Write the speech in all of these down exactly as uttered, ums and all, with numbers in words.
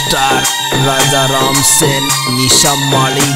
Star Raja Ram Sen Nisha Mali.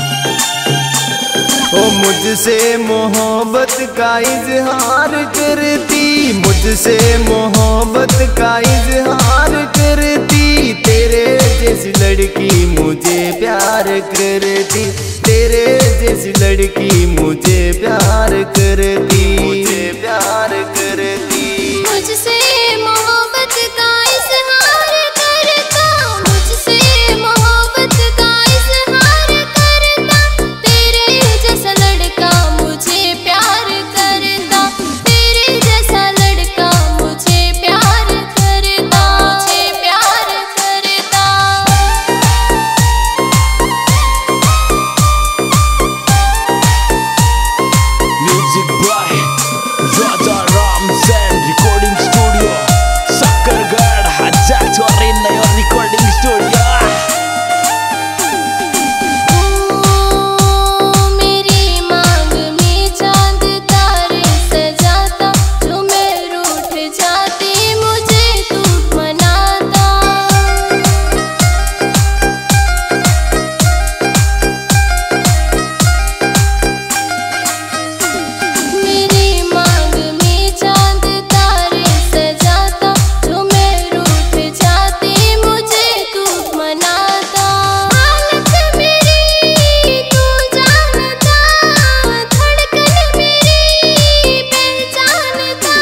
ओ मुझसे मोहब्बत का इजहार करती, मुझसे मोहब्बत का इजहार करती, तेरे जैसी लड़की मुझे प्यार करती, तेरे जैसी लड़की मुझे प्यार करती, मुझे प्यार करती। मुझसे मोहब्बत का इजहार करता, मुझसे मोहब्बत का इजहार करता, तेरे जैसा लड़का मुझे प्यार करता, तेरे जैसा लड़का मुझे प्यार करता, मुझे प्यार करता। Music by Raja Ram Sen recording studio Sakkargarh Hazar Chauri नया रिकॉर्डिंग स्टूडियो। मेरी मांग में चांद तारे सजाता, जो मैं रूठ जाती मुझे तू मनाता। मेरी मांग में चांद तारे सजाता, जो मैं रूठ जाती मुझे तू मनाता। हालत मेरी तू जानता, धड़कन मेरी पहचानता।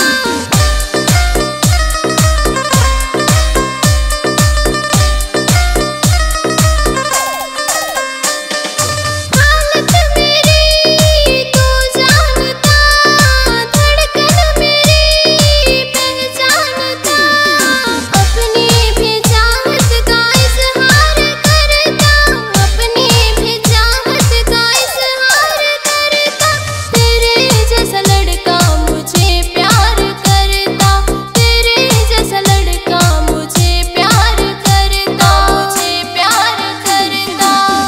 हालत मेरी तू जानता, धड़कन मेरी पहचानता। अपनी भी चाहत का इजहार करता, अपनी भी चाहत का इजहार करता, तेरे जैसा लड़का मुझे प्यार करता, तेरे जैसा लड़का मुझे प्यार करता, मुझे प्यार करता।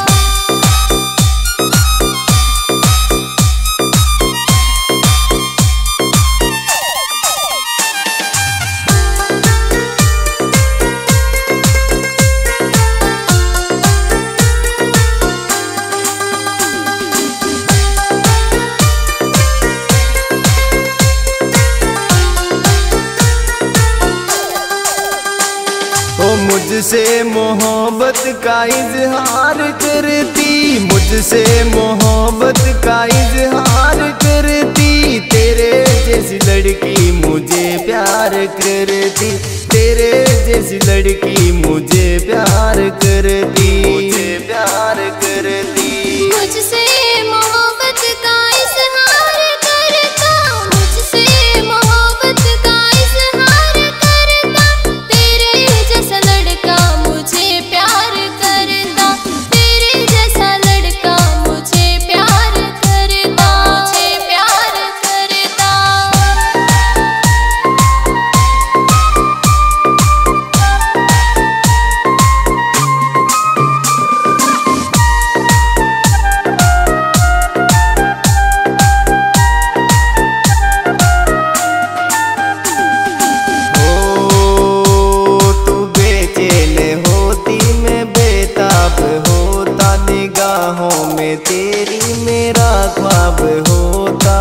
ओ मुझसे मोहब्बत का इजहार करती, मुझसे मोहब्बत का इजहार करती, तेरे जैसी लड़की मुझे प्यार करती, तेरे जैसी लड़की मुझे प्यार करती, मुझे प्यार करती। मुझसे मोहब्बत का इजहार करता, मुझसे मोहब्बत का इजहार करता, तेरे जैसा लड़का मुझे प्यार करता, तेरे जैसा लड़का मुझे प्यार करता, मुझे प्यार करता। ओ तू बेचैन होती मैं बेताब होता, निगाहों में तेरी मेरा ख्वाब होता।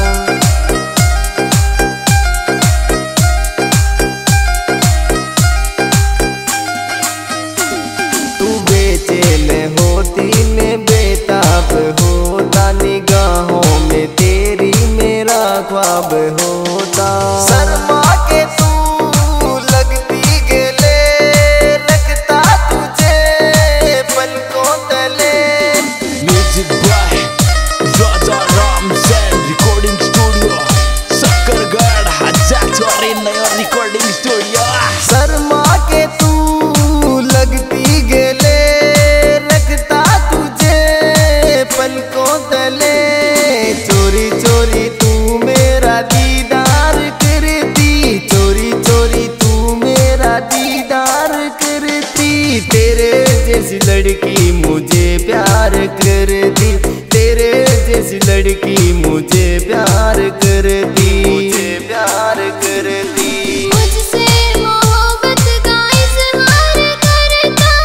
तू बेचैन होती मैं बेताब होता, निगाहों में तेरी मेरा ख्वाब होता। शर्मा के तू लगती गले, रखता तुझे पलकों तले। Music by Raja Ram Sen recording studio Sakkargarh Hazar Chauri नया रिकॉर्डिंग स्टूडियो। शर्मा के तू लगती गले, रखता तुझे पलकों तले। चोरी चोरी तू मेरा दीदार करती, चोरी चोरी तू मेरा दीदार करती, तेरे जैसी लड़की मुझे प्यार करती, तेरे जैसी लड़की मुझे प्यार करती, मुझे प्यार करती। मुझसे मोहब्बत का इजहार करता,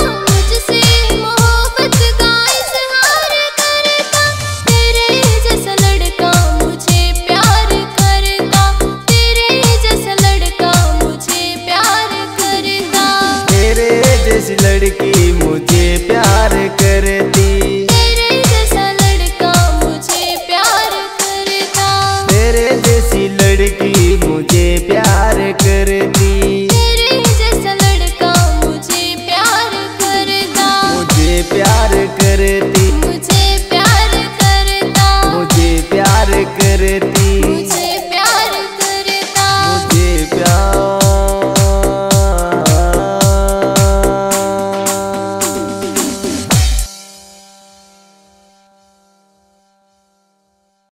तेरे जैसी लड़की मुझे प्यार करती।